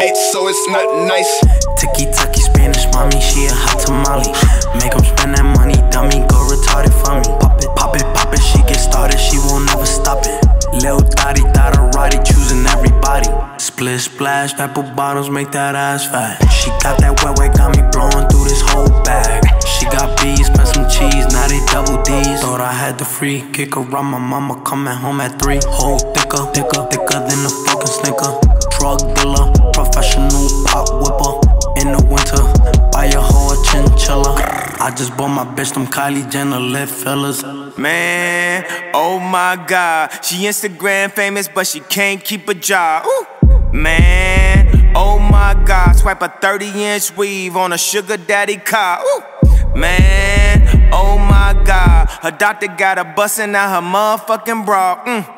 bitch, so it's not nice. Tiki Taki Spanish, mami, she a hot tamale. Make 'em spend that money, dummy, go retarded for me. Pop it, she get started, she won't never stop it. Lil thottie, rowdy, choosing everybody. Splish, splash, pepper bottles make that ass fat. She got that wet, got me blowing through this whole bag. She got B's, spent some cheese, now they double D's. Thought I had the free kick around my mama coming home at 3. Whole thicker than a fucking Snicker. Drug dealer, professional pop whipper. In the winter, buy a whole chinchilla. I just bought my bitch them Kylie Jenner lip fillers. Man, oh my God, she Instagram famous, but she can't keep a job. Ooh. Man, oh my God, swipe a 30-inch weave on a sugar daddy car. Ooh. Man, oh my God, her doctor got her bustin' out her motherfucking bra.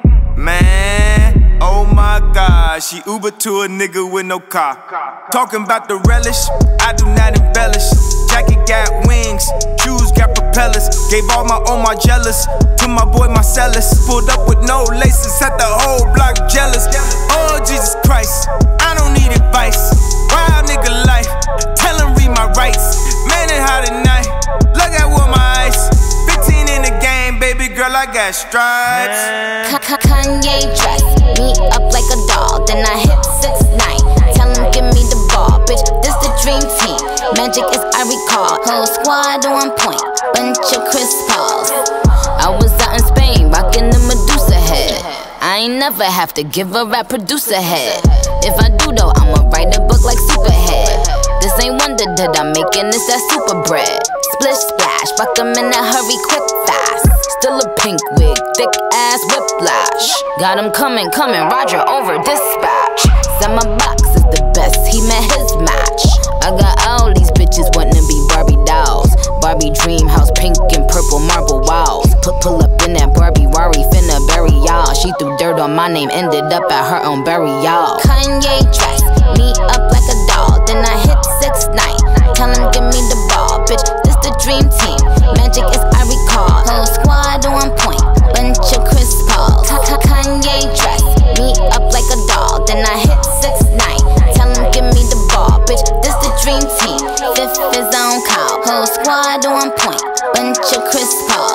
Man, oh my God, she Uber to a nigga with no car. Talking about the relish, I do not embellish. Jacket got wings, shoes got propellers. Gave all my jealous to my boy Marcellus. Pulled up with no laces, had the whole block jealous. Oh Jesus Christ, I don't need advice. Wild nigga life, tell him read my rights. Man, it hot at night, look at what my eyes. 15 in the game, baby girl, I got stripes. Kanye dress me up like a doll, then I hit 6IX9INE. Tell him give me the ball, bitch, this the dream team. Magic is I recall, whole squad on point, bunch of Chris Pauls. I was out in Spain, rocking the Medusa head. I ain't never have to give a rap producer head. If I do though, I'ma write a book like Superhead. This ain't wonder that I'm making this that super bread. Splish splash, fuck 'em in a hurry, quick fast. Still a pink wig, thick ass whiplash. Got him coming, Roger over dispatch. Said my box is the best, he met his match. I got all these bitches wanting to be Barbie dolls. Barbie dream house, pink and purple marble walls. Pull up in that Barbie Rari, finna bury y'all. She threw dirt on my name, ended up at her own burial. Kanye dress me up like a doll, then I hit 6IX9INE. Tell him give me the ball, bitch, this the dream team. Magic is I recall, whole squad on point, bunch of Chris Pauls. Kanye dress me up like a doll, then I hit 6IX9INE. Tell him give me the ball, bitch, this the dream team. Fifth is on call, whole squad on point, bunch of Chris Pauls.